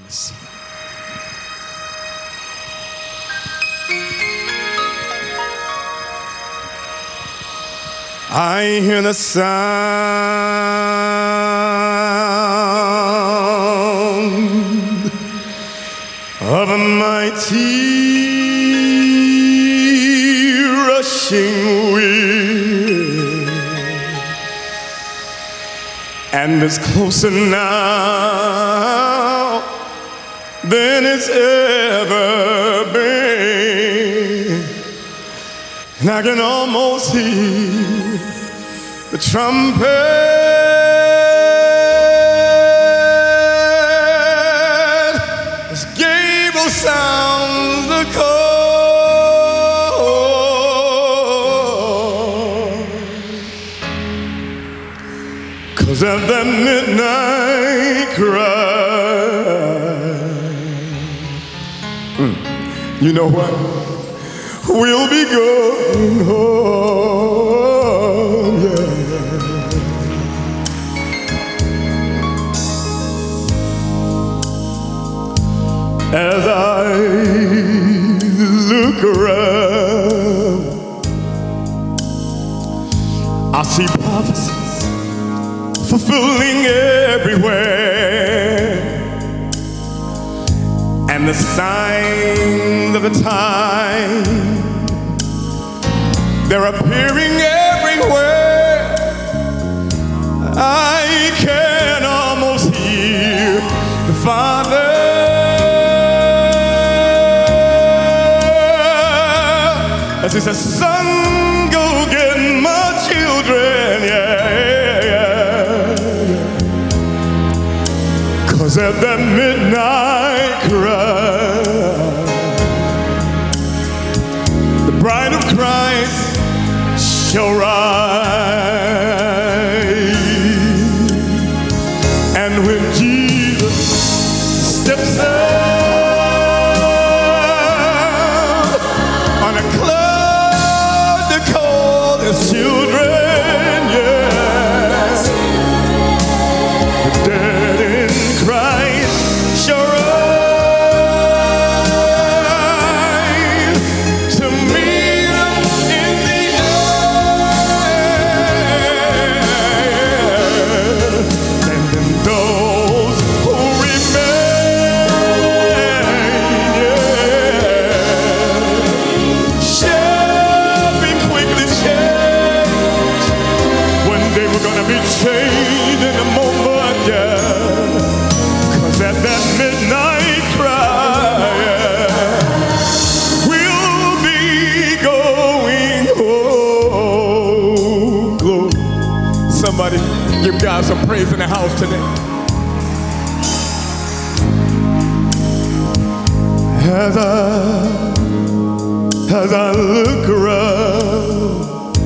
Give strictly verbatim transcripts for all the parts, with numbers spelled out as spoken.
Sing. I hear the sound of a mighty rushing wind, and it's closer now than it's ever been, and I can almost hear the trumpet as Gabriel sounds the call, 'cause at that midnight cry, mm, you know what? We'll be going home, yeah. As I look around, I see prophecies fulfilling everywhere, and the signs of the time, they're appearing everywhere. I can almost hear the Father as he says, "Son, go get my children," yeah, yeah, yeah. 'Cause at that midnight cry, the bride of Christ shall rise. And when Jesus steps out on a cloud to call his children, yeah, the dead in Christ shall rise to meet him in the air. And then those who remain, yeah, shall be quickly changed. One day we're gonna be changed in a moment, yeah. 'Cause at that midnight cry, yeah, we'll be going home. Glory. Somebody give God some praise in the house today. As I, as I look around,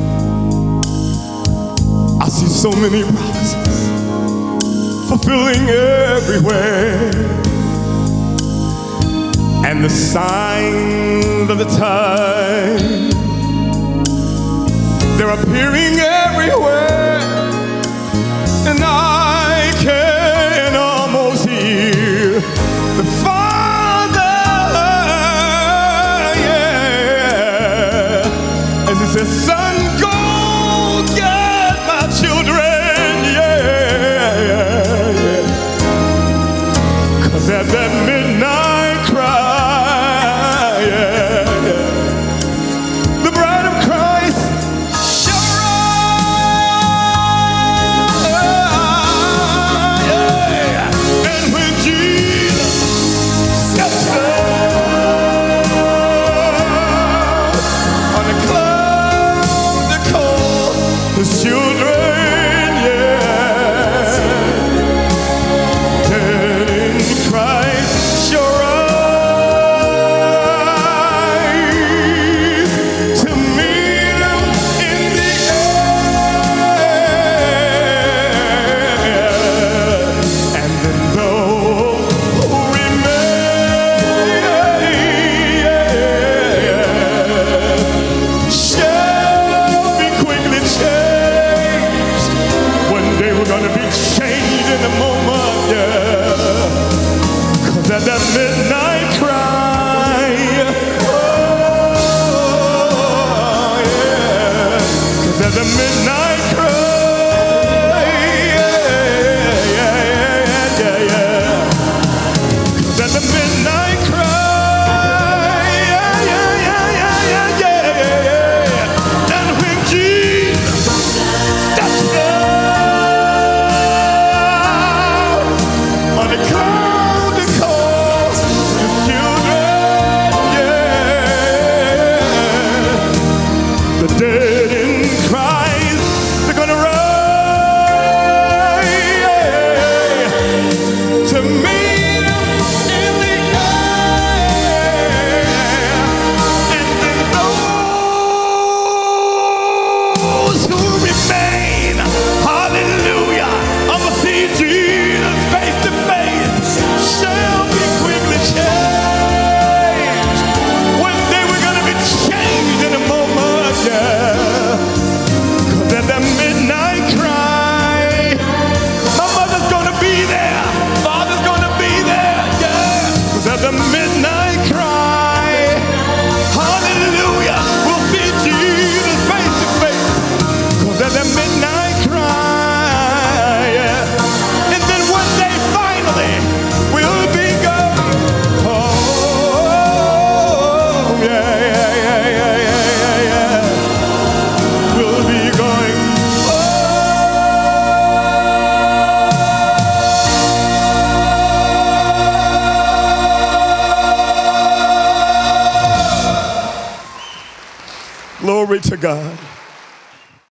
I see so many promises fulfilling everywhere, and the signs of the time, they're appearing everywhere, and I can almost hear the Father, yeah, as he says, "Son, go get my children," yeah, yeah, yeah. 'Cause at that midnight cry, yeah, yeah, the bride of Christ shall rise, yeah. And when Jesus steps out on a cloud to call his children, yeah, dead in Christ shall rise. at that midnight cry, oh yeah, 'cause at the midnight cry, yeah, yeah, yeah, yeah, yeah. 'Cause at the midnight cry, yeah, yeah, yeah, yeah, yeah, yeah, yeah. And when Jesus steps out on the cloud to call his children, yeah, the dead in Christ, they're gonna rise, yeah, to meet him in the air. And then those who remain, hallelujah, I'ma see Jesus face to face, shall be quickly changed. One day we're gonna be changed in a moment, yeah. 'Cause at that midnight cry, my mother's gonna be there, father's gonna be there, yeah. 'Cause at the midnight cry, hallelujah, we'll see Jesus face to face. 'Cause at that midnight cry, yeah. And then one day finally we'll be going home, yeah, yeah, yeah, yeah, yeah, yeah, yeah. We'll be going home. Glory to God.